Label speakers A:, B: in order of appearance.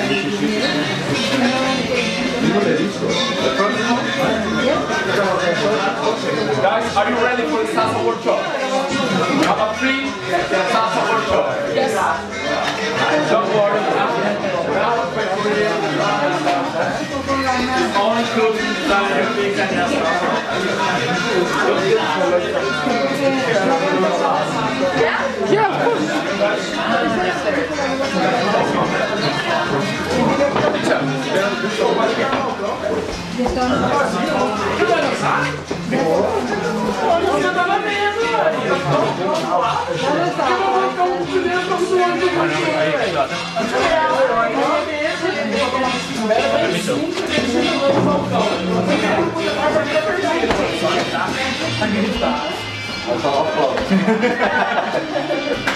A: Guys, are you ready for the salsa workshop? Have a free salsa workshop. Yes. Don't worry. It's all included inside everything and yeah, of course. I'll